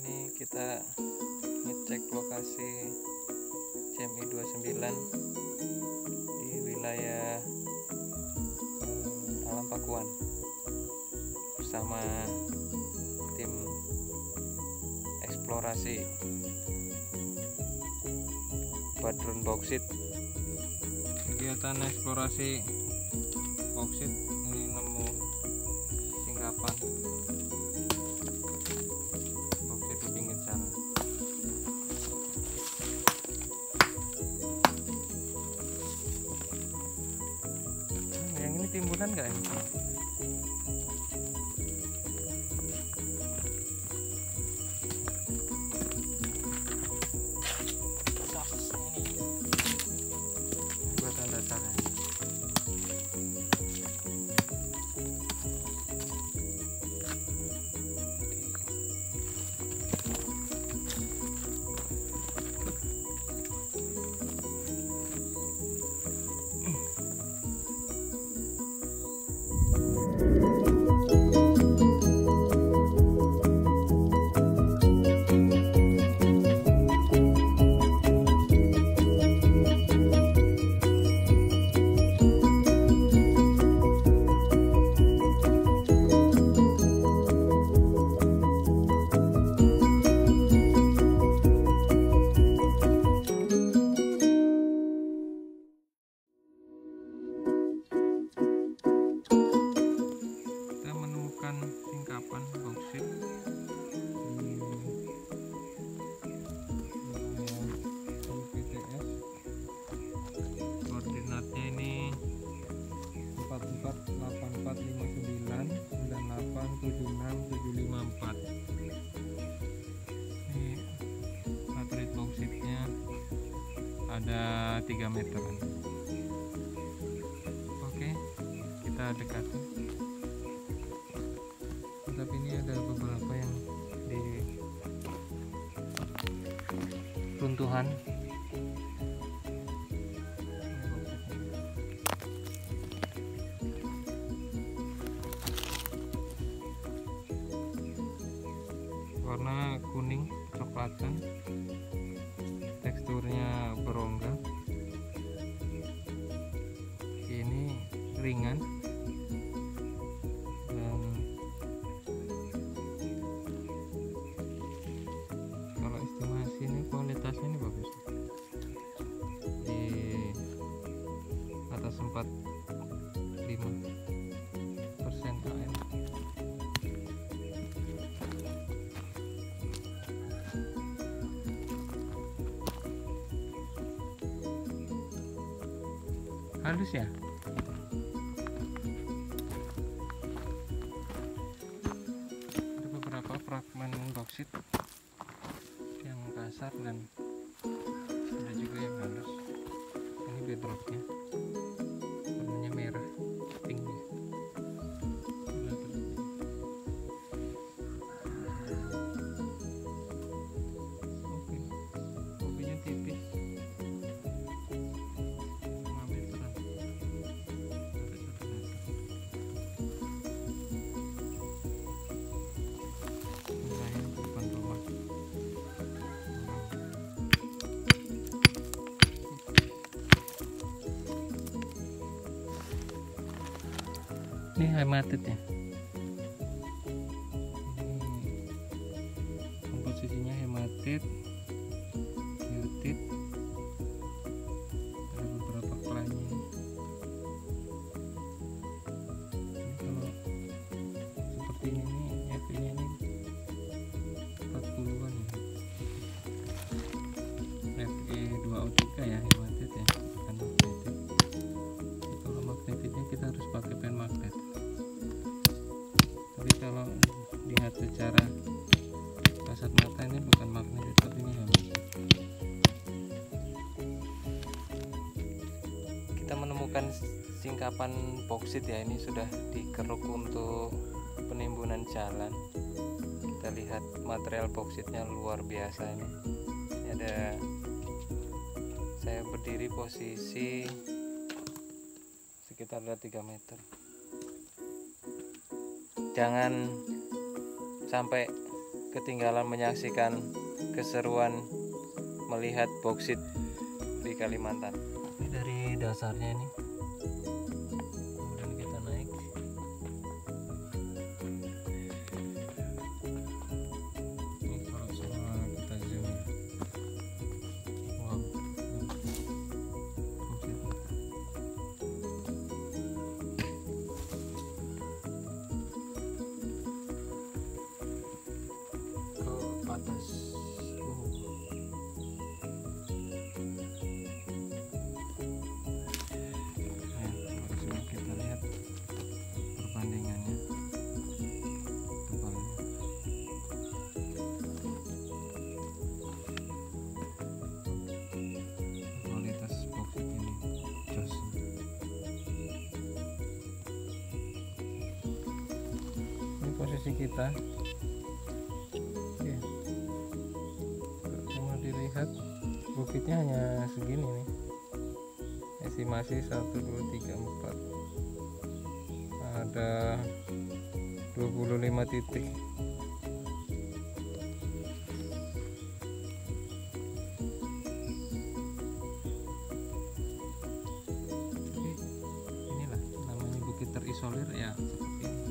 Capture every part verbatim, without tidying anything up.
ini kita ngecek lokasi C M I dua puluh sembilan di wilayah eh, Alam Pakuan bersama tim eksplorasi Badrun Bauksit. Kegiatan eksplorasi bauksit ini nemu singkapan bauksit di pinggir jalan. Hmm, yang ini timbunan nggak ini? Buatan dasarnya. Singkapan bauksit di P T S. Koordinatnya ini empat empat delapan empat lima sembilan sembilan delapan tujuh enam tujuh lima empat. Ini materai bauksitnya ada tiga meteran. Oke, kita dekati. Tapi ini ada beberapa yang di runtuhan. Warna kuning coklatan, teksturnya berongga. Ini ringan dan ini kualitasnya ini bagus, di atas empat puluh lima persen A M. Halus ya. Ada beberapa fragmen bauksit yang kasar dan ada juga yang halus. Ini bedrocknya warnanya merah tinggi. Oke, kopinya tipis. lima meteran. Wilayah depan rumah. Ini hematit ya. Ini komposisinya hematit, biotit, ada beberapa kelainya. Ini kalau seperti ini nih, F I nya ini empat puluhan ya. F E dua O tiga ya, hematit ya, bukan magnetit. Kalau magnetitnya kita harus pakai pen magnet. Tapi kalau lihat secara kasat mata ini bukan magnet, tapi ini hematit. Kita menemukan singkapan bauksit ya, ini sudah dikeruk untuk penimbunan jalan. Kita lihat material bauksitnya luar biasa ini. Ini ada, saya berdiri posisi sekitar ada tiga meter. Jangan sampai ketinggalan menyaksikan keseruan melihat boksit di Kalimantan. Ini dari dasarnya ini, kemudian kita naik. Ini kalau semua kita zoom ya. Wow, boksitnya. Ke atas. Posisi kita, oke, cuma dilihat bukitnya hanya segini nih, estimasi satu dua tiga empat, ada dua puluh lima titik. Jadi inilah namanya bukit terisolir ya, seperti ini.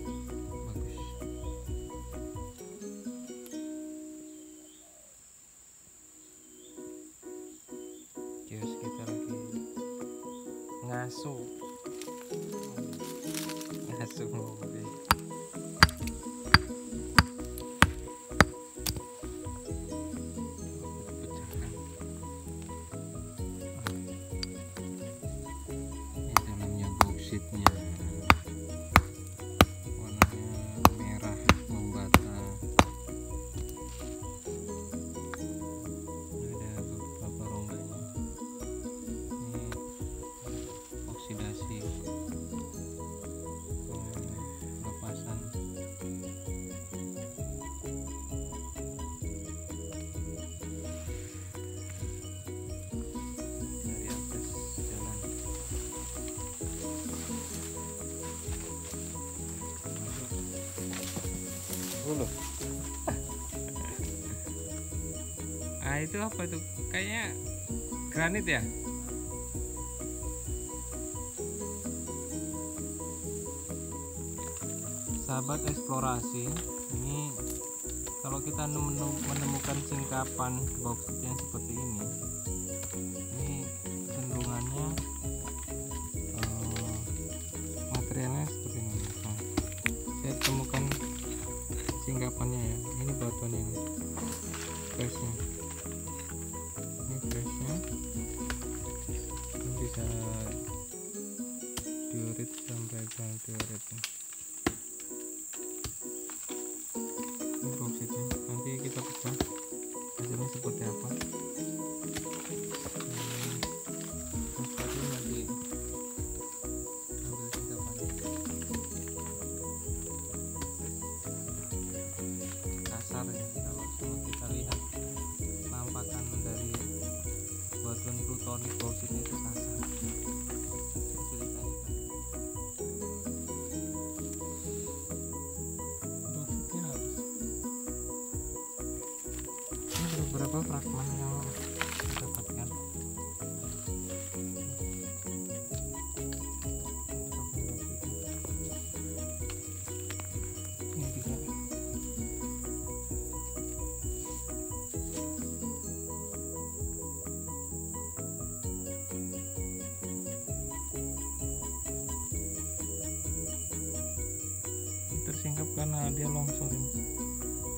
Kita lagi ngasu ngasu mobil. Ini dalamnya boksitnya, warnanya merah membata. Ada beberapa rongganya, oksidasi, lepasan. Dari atas jalan dulu. Ah, itu apa tuh? Kayaknya granit ya. Sahabat eksplorasi, ini kalau kita menemukan singkapan boksit yang seperti ini, ini cenderungannya eh, materialnya seperti ini. Nah, saya temukan singkapannya ya, ini batuannya ini, freshnya, ini freshnya, ini bisa diorit sampai ke diorit. Ini boksitnya, nanti kita pecah hasilnya seperti apa. Hmm, nanti ambil singkapannya. Kasar ya, kalau cuma kita lihat penampakan dari batuan plutonik boksitnya itu kasar. Beberapa fragmen yang kita dapatkan. Ini juga. Ini tersingkap karena dia longsor ini.